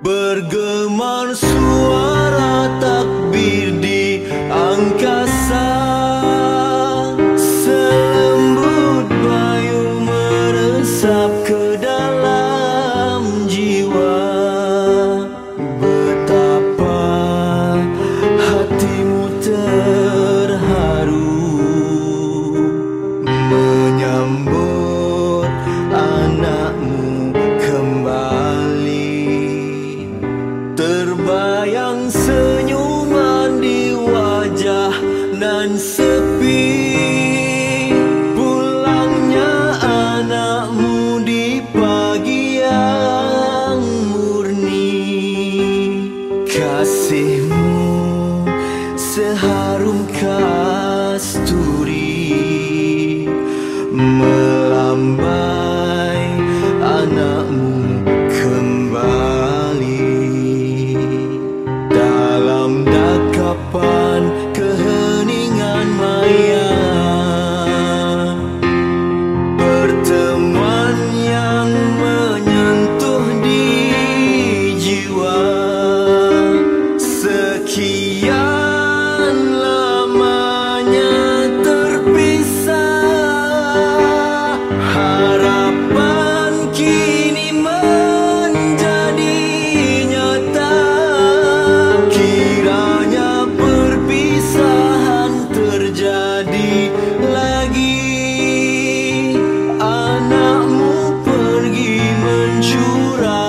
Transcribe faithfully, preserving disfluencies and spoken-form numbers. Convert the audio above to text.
Bergema suara takbir di angkasa, selembut bayu meresap ke dalam jiwa. Betapa hatimu terharu menyambut anakmu kembali. Terbayang senyuman di wajah nan sepi, pulangnya anakmu di pagi yang murni. Kasihmu seharum kasturi melambai anakmu kembali. Dalam dakapan keheningan maya, pertemuan yang menyentuh di jiwa. Sekian lamanya terpisah, harapan kini menjadi nyata. Kiranya perpisahan terjadi lagi, anakmu pergi mencurah